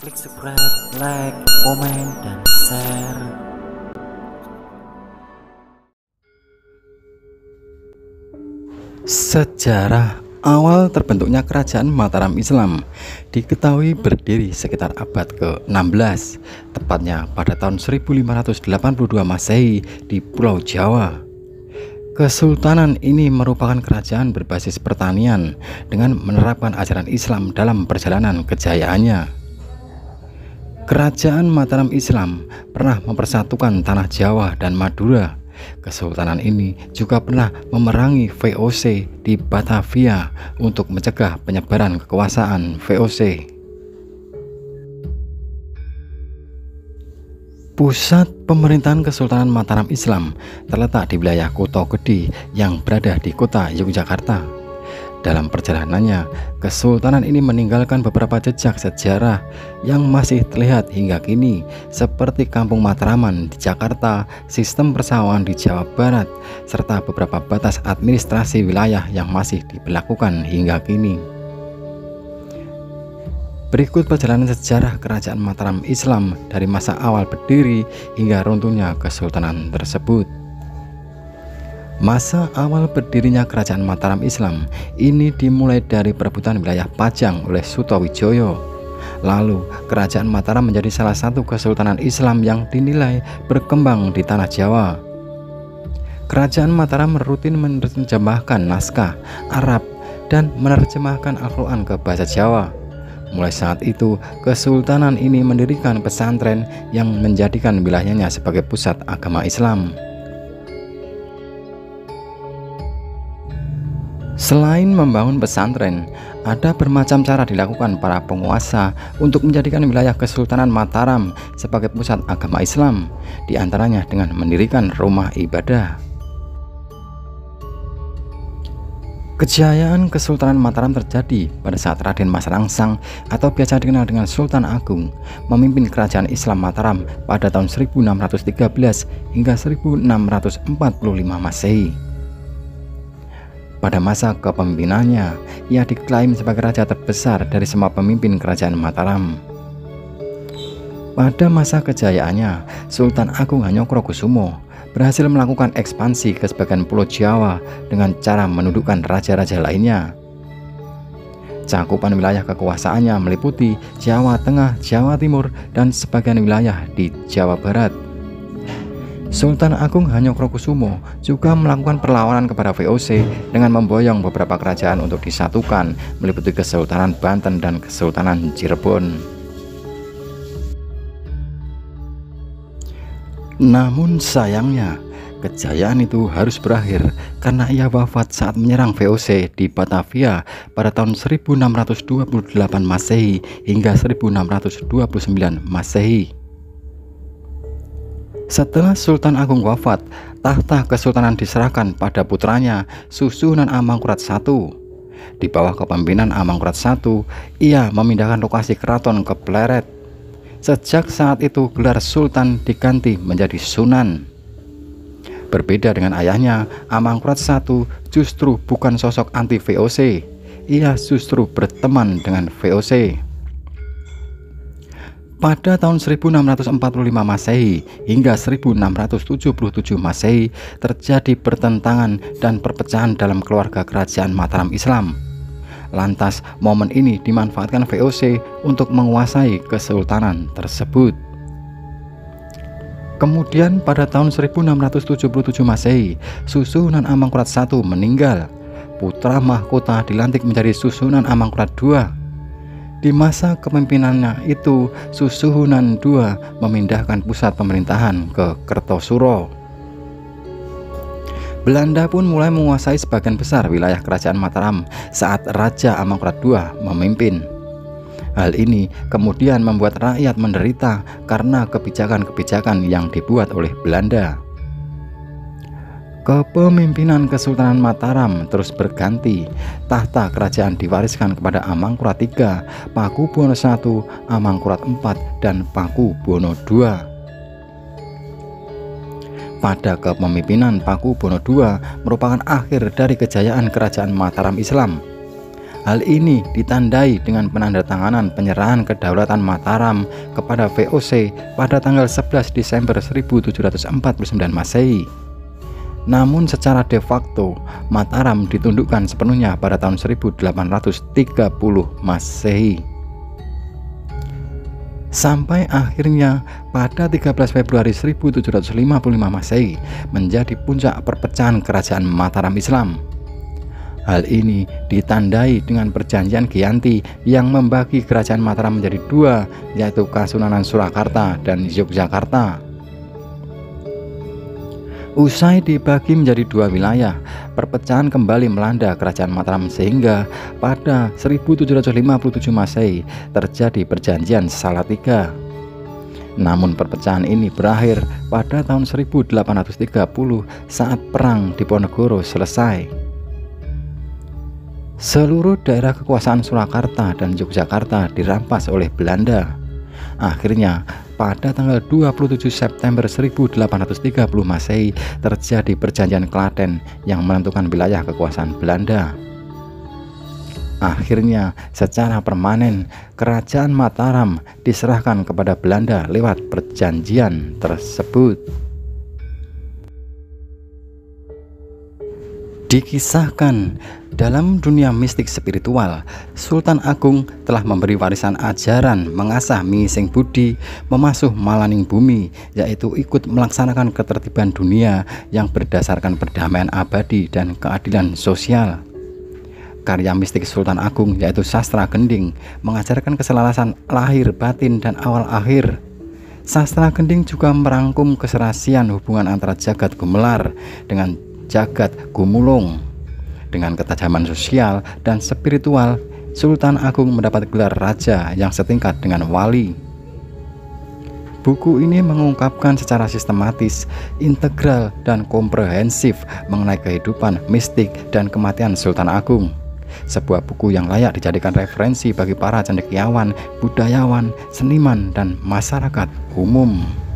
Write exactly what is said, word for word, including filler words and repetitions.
klik subscribe, like, komen, dan share. Sejarah awal terbentuknya kerajaan Mataram Islam diketahui berdiri sekitar abad ke enam belas, tepatnya pada tahun seribu lima ratus delapan puluh dua Masehi di Pulau Jawa. Kesultanan ini merupakan kerajaan berbasis pertanian dengan menerapkan ajaran Islam dalam perjalanan kejayaannya. Kerajaan Mataram Islam pernah mempersatukan tanah Jawa dan Madura. Kesultanan ini juga pernah memerangi V O C di Batavia untuk mencegah penyebaran kekuasaan V O C. Pusat pemerintahan Kesultanan Mataram Islam terletak di wilayah Kota Gede yang berada di kota Yogyakarta. Dalam perjalanannya, kesultanan ini meninggalkan beberapa jejak sejarah yang masih terlihat hingga kini, seperti Kampung Matraman di Jakarta, sistem persawahan di Jawa Barat, serta beberapa batas administrasi wilayah yang masih diberlakukan hingga kini. Berikut perjalanan sejarah kerajaan Mataram Islam dari masa awal berdiri hingga runtuhnya kesultanan tersebut. Masa awal berdirinya kerajaan Mataram Islam ini dimulai dari perebutan wilayah Pajang oleh Sutowijoyo. Lalu, kerajaan Mataram menjadi salah satu kesultanan Islam yang dinilai berkembang di tanah Jawa. Kerajaan Mataram rutin menerjemahkan naskah Arab dan menerjemahkan Al-Quran ke bahasa Jawa. Mulai saat itu, kesultanan ini mendirikan pesantren yang menjadikan wilayahnya sebagai pusat agama Islam. Selain membangun pesantren, ada bermacam cara dilakukan para penguasa untuk menjadikan wilayah Kesultanan Mataram sebagai pusat agama Islam, di antaranya dengan mendirikan rumah ibadah. Kejayaan Kesultanan Mataram terjadi pada saat Raden Mas Rangsang atau biasa dikenal dengan Sultan Agung memimpin kerajaan Islam Mataram pada tahun seribu enam ratus tiga belas hingga seribu enam ratus empat puluh lima Masehi. Pada masa kepemimpinannya, ia diklaim sebagai raja terbesar dari semua pemimpin kerajaan Mataram. Pada masa kejayaannya, Sultan Agung Hanyokrokusumo berhasil melakukan ekspansi ke sebagian pulau Jawa dengan cara menundukkan raja-raja lainnya. Cakupan wilayah kekuasaannya meliputi Jawa Tengah, Jawa Timur, dan sebagian wilayah di Jawa Barat. Sultan Agung Hanyokrokusumo juga melakukan perlawanan kepada V O C dengan memboyong beberapa kerajaan untuk disatukan, meliputi Kesultanan Banten dan Kesultanan Cirebon. Namun sayangnya, kejayaan itu harus berakhir karena ia wafat saat menyerang V O C di Batavia pada tahun seribu enam ratus dua puluh delapan Masehi hingga seribu enam ratus dua puluh sembilan Masehi. Setelah Sultan Agung wafat, tahta kesultanan diserahkan pada putranya Susuhunan Amangkurat I. Di bawah kepemimpinan Amangkurat I, ia memindahkan lokasi keraton ke Pleret. Sejak saat itu gelar Sultan diganti menjadi Sunan. Berbeda dengan ayahnya, Amangkurat I justru bukan sosok anti V O C. Ia justru berteman dengan V O C. Pada tahun seribu enam ratus empat puluh lima Masehi hingga seribu enam ratus tujuh puluh tujuh Masehi terjadi pertentangan dan perpecahan dalam keluarga kerajaan Mataram Islam. Lantas, momen ini dimanfaatkan V O C untuk menguasai kesultanan tersebut. Kemudian pada tahun seribu enam ratus tujuh puluh tujuh Masehi, Susuhunan Amangkurat I meninggal. Putra mahkota dilantik menjadi Susuhunan Amangkurat kedua. Di masa kepemimpinannya itu, Susuhunan kedua memindahkan pusat pemerintahan ke Kertosuro. Belanda pun mulai menguasai sebagian besar wilayah kerajaan Mataram saat Raja Amangkurat kedua memimpin. Hal ini kemudian membuat rakyat menderita karena kebijakan-kebijakan yang dibuat oleh Belanda. Kepemimpinan Kesultanan Mataram terus berganti. Tahta kerajaan diwariskan kepada Amangkurat tiga, Pakubuwono I, Amangkurat empat, dan Pakubuwono kedua. Pada kepemimpinan Pakubuwono kedua merupakan akhir dari kejayaan kerajaan Mataram Islam. Hal ini ditandai dengan penandatanganan penyerahan kedaulatan Mataram kepada V O C pada tanggal sebelas Desember seribu tujuh ratus empat puluh sembilan Masehi. Namun secara de facto, Mataram ditundukkan sepenuhnya pada tahun seribu delapan ratus tiga puluh Masehi. Sampai akhirnya pada tiga belas Februari seribu tujuh ratus lima puluh lima Masehi menjadi puncak perpecahan kerajaan Mataram Islam. Hal ini ditandai dengan perjanjian Giyanti yang membagi kerajaan Mataram menjadi dua, yaitu Kasunanan Surakarta dan Yogyakarta. Usai dibagi menjadi dua wilayah, perpecahan kembali melanda kerajaan Mataram sehingga pada seribu tujuh ratus lima puluh tujuh Masehi terjadi perjanjian Salatiga. Namun perpecahan ini berakhir pada tahun seribu delapan ratus tiga puluh saat Perang Diponegoro selesai. Seluruh daerah kekuasaan Surakarta dan Yogyakarta dirampas oleh Belanda. Akhirnya pada tanggal dua puluh tujuh September seribu delapan ratus tiga puluh Masehi terjadi perjanjian Klaten yang menentukan wilayah kekuasaan Belanda. Akhirnya secara permanen kerajaan Mataram diserahkan kepada Belanda lewat perjanjian tersebut. Dikisahkan dalam dunia mistik spiritual, Sultan Agung telah memberi warisan ajaran mengasah Mising Budi, memasuh malaning bumi, yaitu ikut melaksanakan ketertiban dunia yang berdasarkan perdamaian abadi dan keadilan sosial. Karya mistik Sultan Agung yaitu Sastra Gending mengajarkan keselarasan lahir batin dan awal akhir. Sastra Gending juga merangkum keserasian hubungan antara jagat gumelar dengan jagat gumulung. Dengan ketajaman sosial dan spiritual, Sultan Agung mendapat gelar raja yang setingkat dengan wali. Buku ini mengungkapkan secara sistematis, integral, dan komprehensif mengenai kehidupan mistik dan kematian Sultan Agung. Sebuah buku yang layak dijadikan referensi bagi para cendekiawan, budayawan, seniman, dan masyarakat umum.